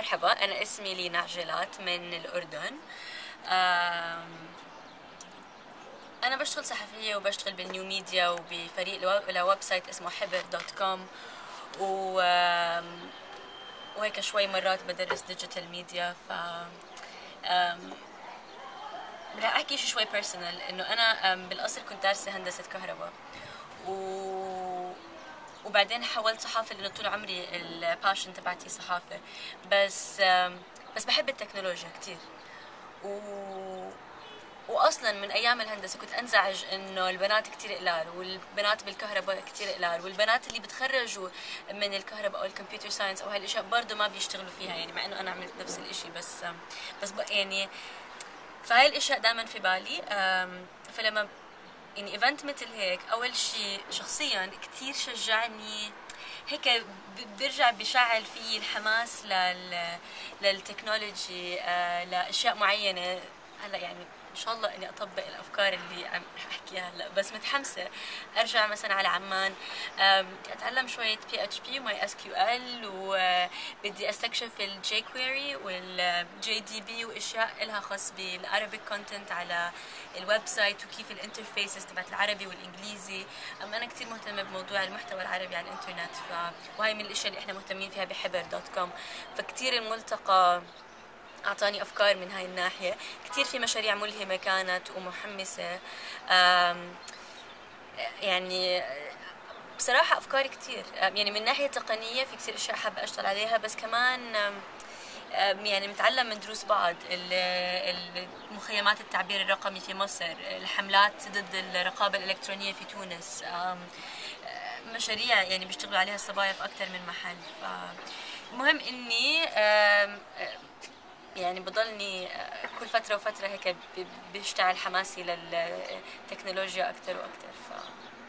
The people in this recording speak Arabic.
مرحبا، أنا اسمي لينا عجلات من الأردن. أنا بشتغل صحفية وبشتغل بالنيو ميديا وبفريق لويب سايت اسمه حبر دوت كوم وهيك شوي مرات بدرس ديجيتال ميديا. رح أحكي شوي بيرسونال إنه أنا بالأصل كنت دارسة هندسة كهرباء وبعدين حولت صحافة لأنه طول عمري الباشن تبعتي صحافة. بس بحب التكنولوجيا كتير واصلا من ايام الهندسه كنت انزعج انه البنات كتير قلال والبنات بالكهرباء كتير قلال والبنات اللي بتخرجوا من الكهرباء او الكمبيوتر ساينس او هالاشياء برضه ما بيشتغلوا فيها، يعني مع انه انا عملت نفس الاشي. بس يعني فهاي الاشياء دائما في بالي. فلما يعني ايفنت مثل هيك اول شيء شخصيا كتير شجعني، هيك بيرجع بيشعل فيه الحماس للتكنولوجي، لاشياء معينه. هلا يعني ان شاء الله اني اطبق الافكار اللي عم رح احكيها هلا، بس متحمسه ارجع مثلا على عمان، بدي اتعلم شويه بي اتش بي وماي اس كيو ال، وبدي استكشف الجي كويري والجي دي بي واشياء لها خاص بالعربيك كونتنت على الويب سايت وكيف الانترفيسز تبعت العربي والانجليزي. انا كثير مهتمه بموضوع المحتوى العربي على الانترنت، وهي من الاشياء اللي احنا مهتمين فيها بحبر دوت كوم. فكتير الملتقى أعطاني أفكار من هاي الناحية. كتير في مشاريع ملهمة كانت ومحمسة. يعني بصراحة أفكار كتير، يعني من ناحية تقنية في كتير أشياء حابة أشتغل عليها، بس كمان يعني متعلم من دروس بعض مخيمات التعبير الرقمي في مصر، الحملات ضد الرقابة الإلكترونية في تونس، مشاريع يعني بيشتغلوا عليها الصبايا في أكثر من محل. المهم إني يعني بضلني كل فترة وفترة هيك بيشتعل حماسي للتكنولوجيا أكتر وأكتر.